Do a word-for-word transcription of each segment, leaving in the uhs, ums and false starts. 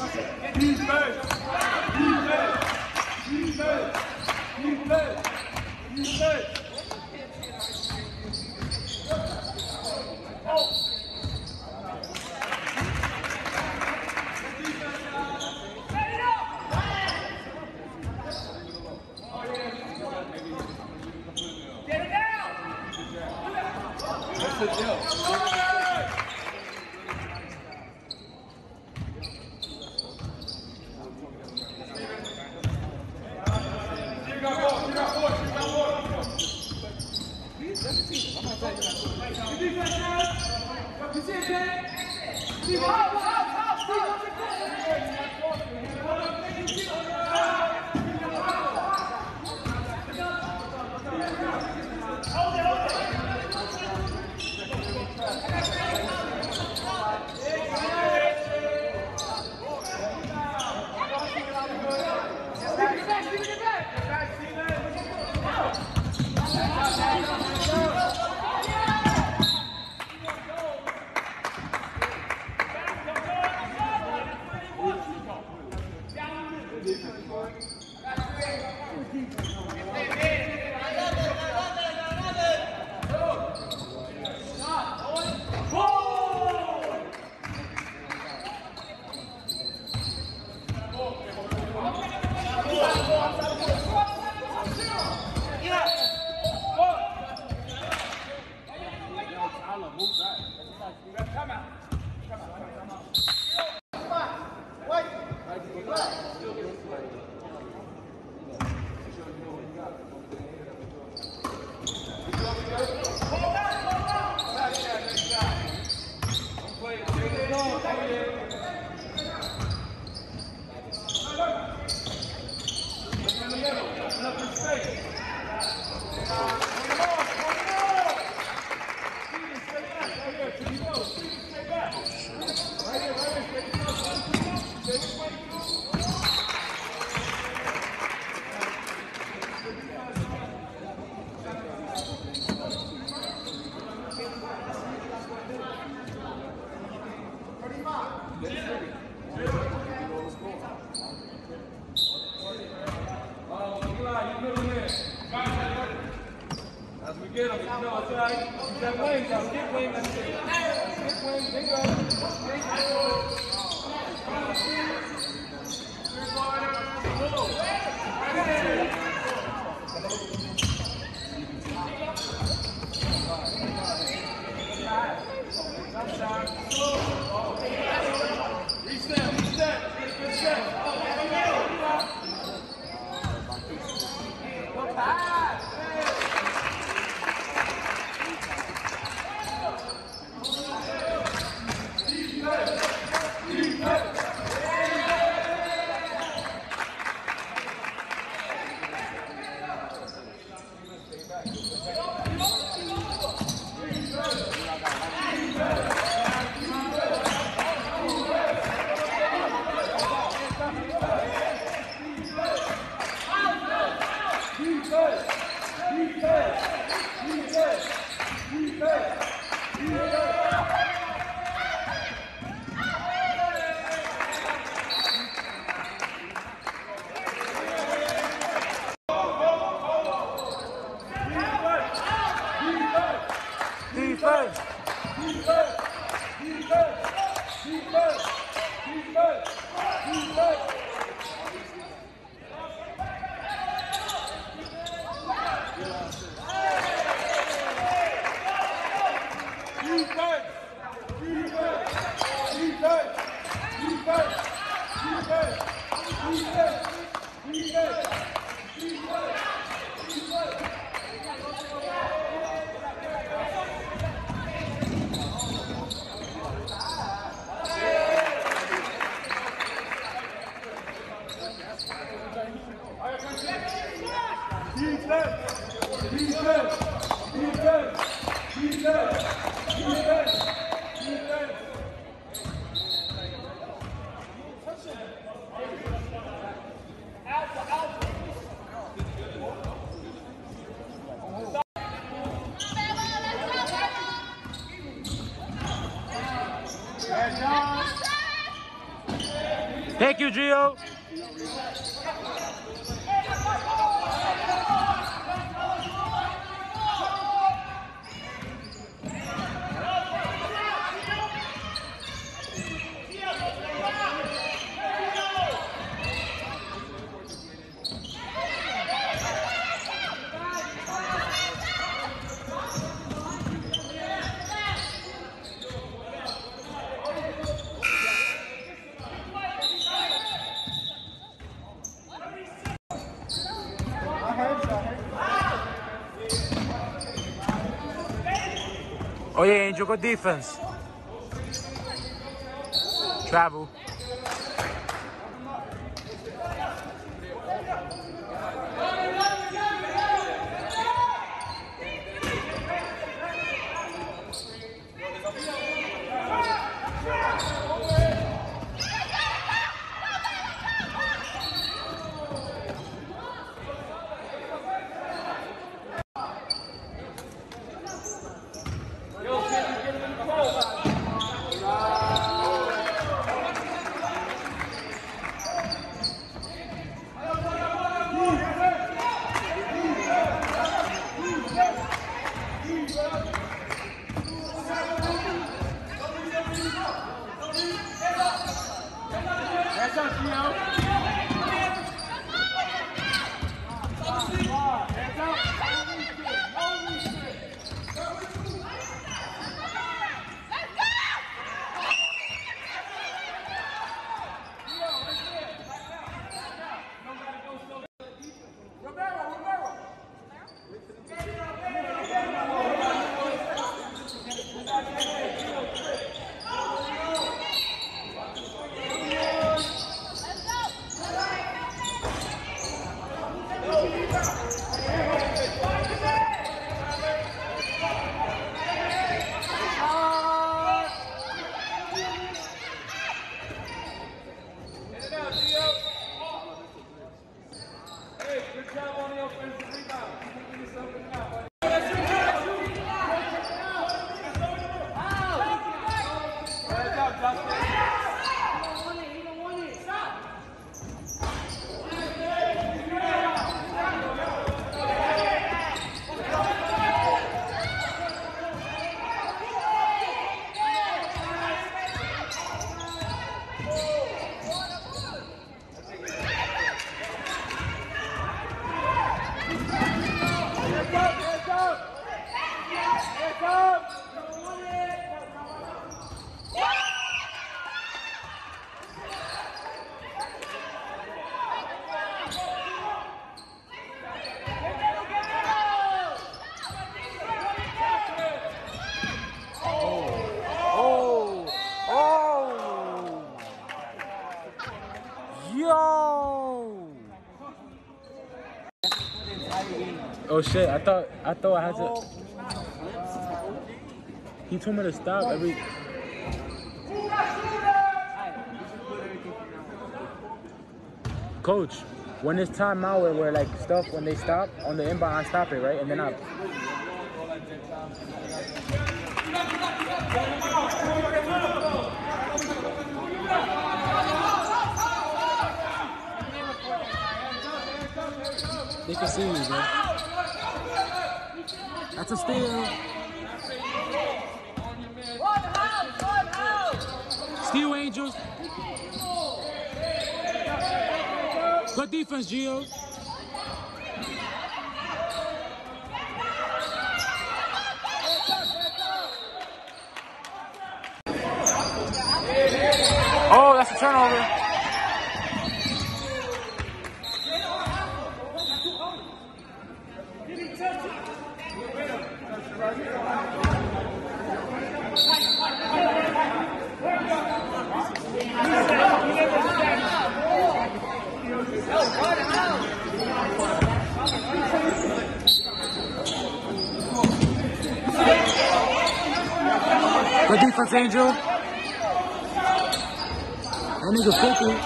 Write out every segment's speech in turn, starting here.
Out, out. Thank you, Gio. Oh yeah, Angel, good defense. Travel. Oh shit, I thought I thought I had to. He told me to stop every. Coach, when it's time out where we're like stuff, when they stop on the inbound, I stop it, right? And then I. They can see me, bro. That's a steal. Steal, Angels. Good defense, Gio. Oh, that's a turnover. Good defense, Angel. That nigga fifty.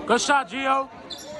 Good shot, Gio.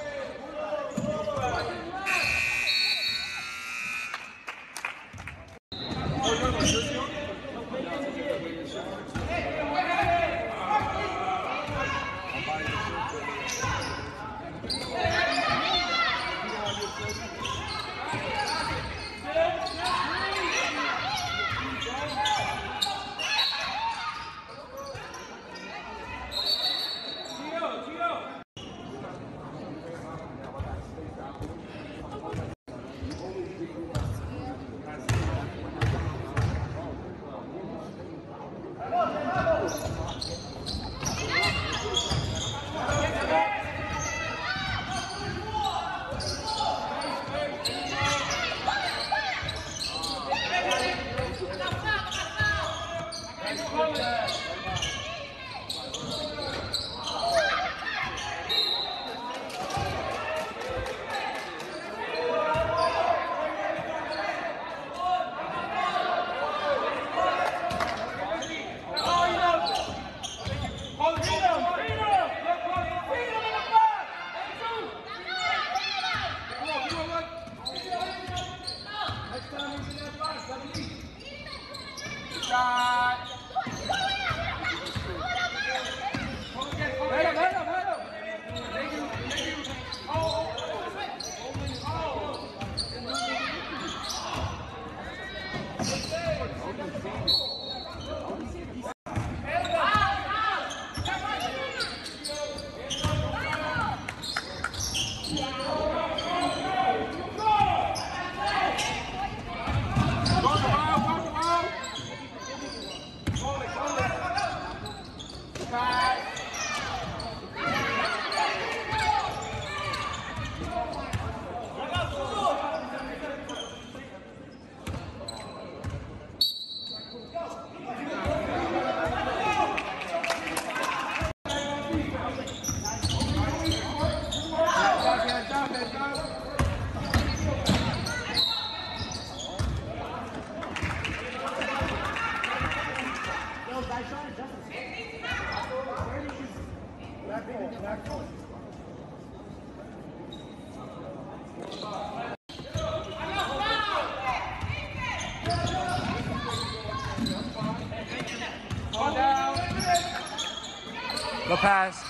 The pass.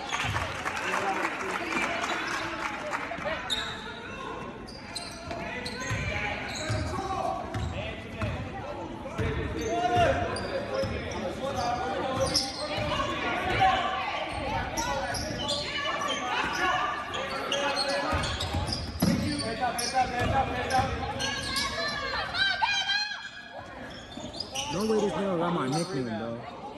No way this nigga got my nickname, bro.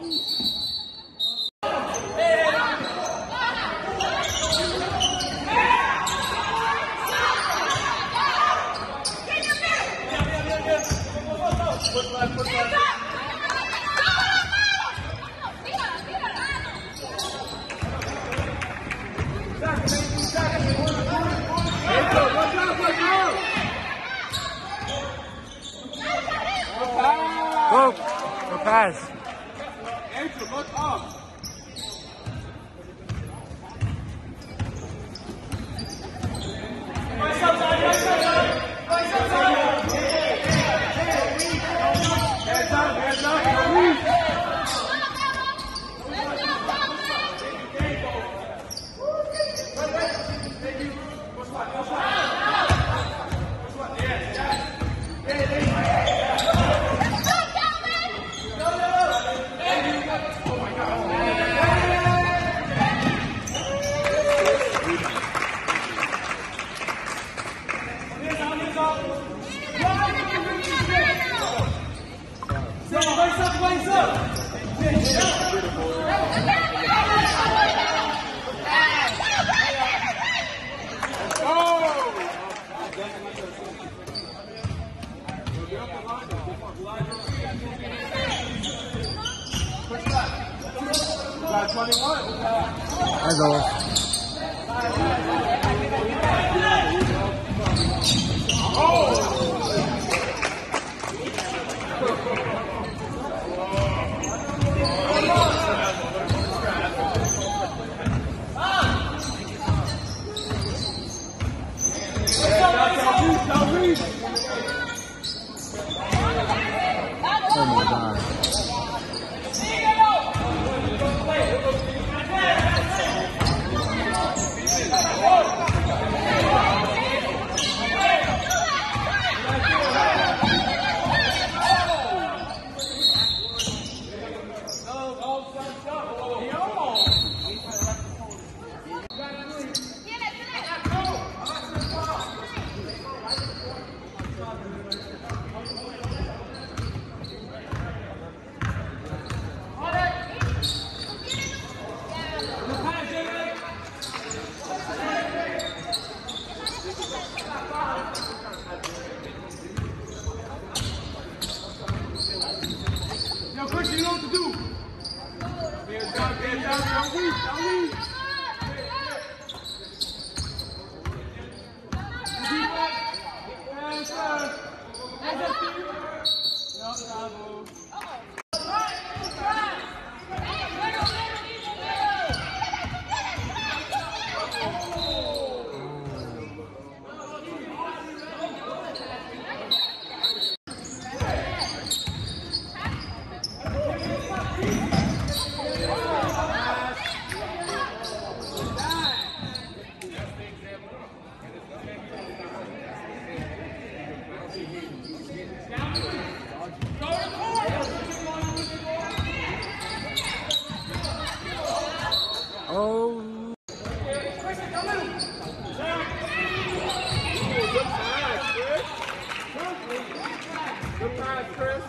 Go, go pass. Angel, look up. Hands up, hands up. That's all. Oh. Good pass, Chris. Good pass, Chris.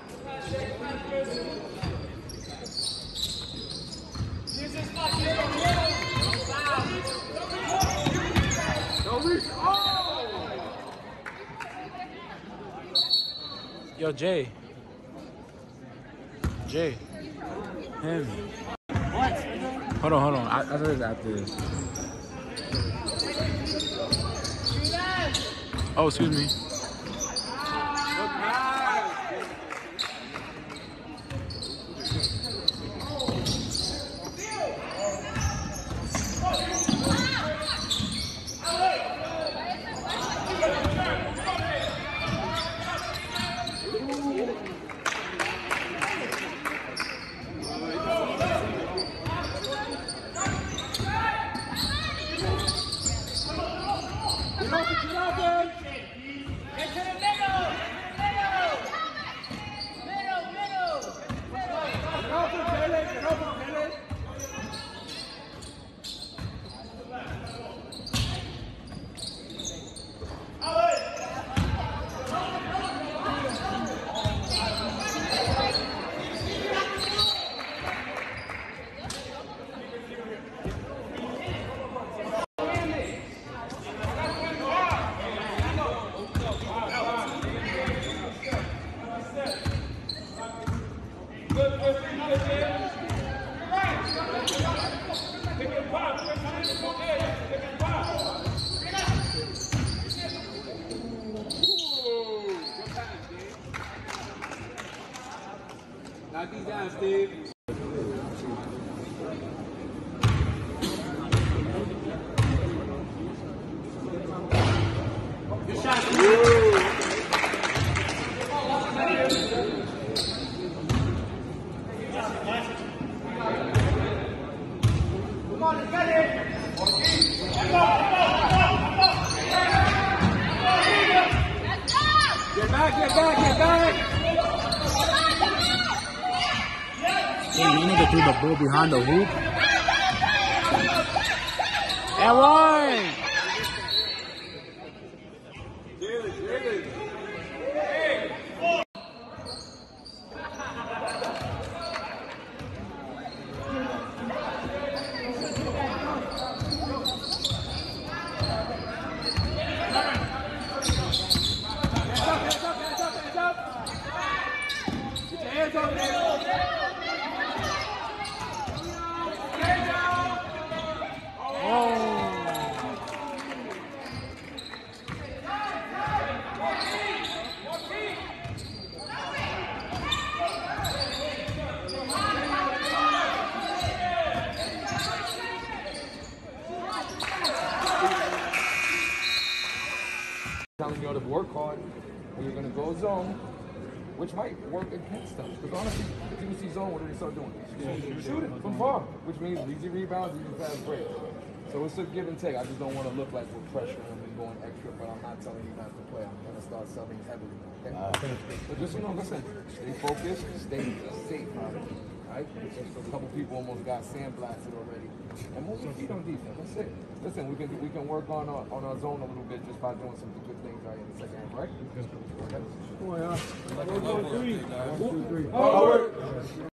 Don't reach. Oh! Yo, Jay. Jay. Him. What? Hold on, hold on. I, I thought it was after this. Oh, excuse me. Good pass. Knock these down, Steve. Good shot, Steve. Come on, let's get it. Get back, get back, get back. Hey, you need to throw the ball behind the hoop. And one! Telling you to work hard when you're going to go zone, which might work against them. Because honestly, if you see zone, what do they start doing? You're shooting from far, which means easy rebounds, easy fast breaks. So it's a give and take. I just don't want to look like we're pressuring them and going extra, but I'm not telling you not to play. I'm going to start subbing heavily. Okay? But just, you know, listen, stay focused, stay safe, right? A couple people almost got sandblasted already. And move your feet on defense. That's it. Listen, we can we can work on our on our zone a little bit just by doing some good things right in the second half, right? Okay. One, two, three. One, two, three.